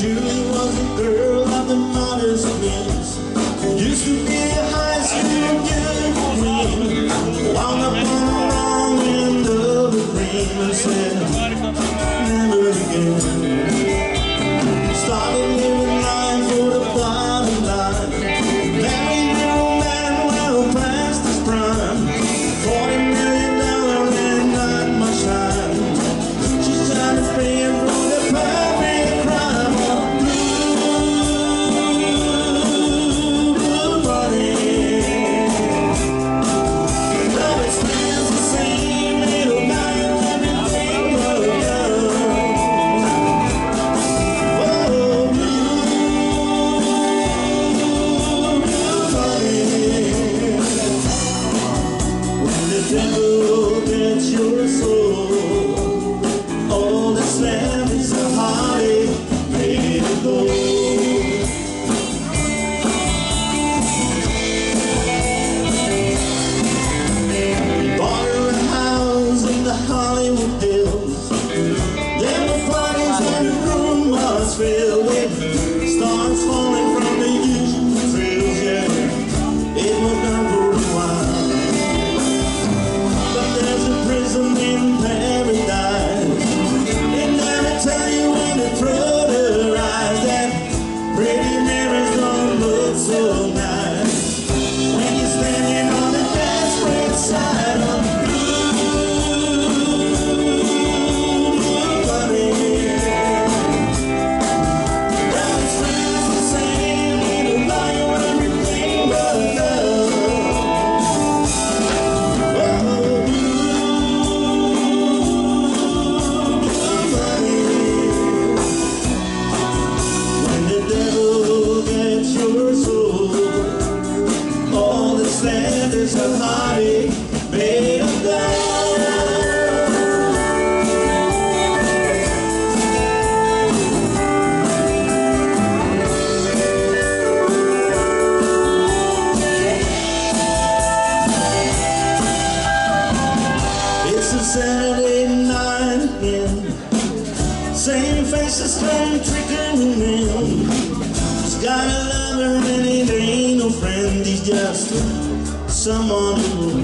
Julie was a girl of the modest means. Used to be a high school beauty queen. Wound up on the wrong end of the cream and said, never again. Started living life for the bottom line. Married a old man well past his prime. $40 million and not much time. She's trying to pay him for the perfect crime. Blue money. Love is still the same. It'll buy you everything but love. Oh, blue money. When the devil gets your soul, all that's left is a heartache made of gold. Bought her a house in the Hollywood Hills. There were parties and the room was filled with stars falling from the usual thrills. Yeah, it was done for a while. But there's a prison in paradise. They never tell you when to throw their eyes. That pretty mirrors don't look so nice when you're standing on the desperate side of blue money. Love is still the same. It'll buy you everything but love. Oh, blue money. When the devil gets your soul, all that's left is a heartache made of gold. It's a Saturday night again. Same faces come trickling in. She's got a lover and it ain't no friend. He's just someone who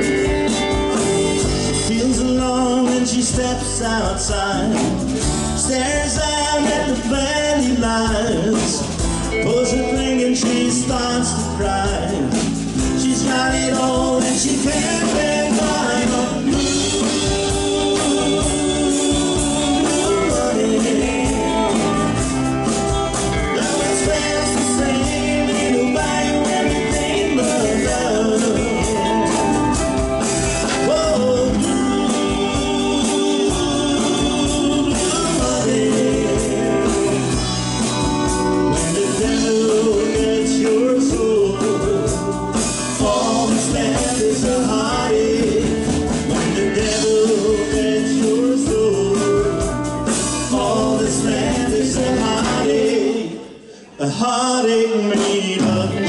feels alone when she steps outside. Stares out at the valley lights. Pulls her ring and she starts to cry. She's got it all and she can't get by. A heartache made of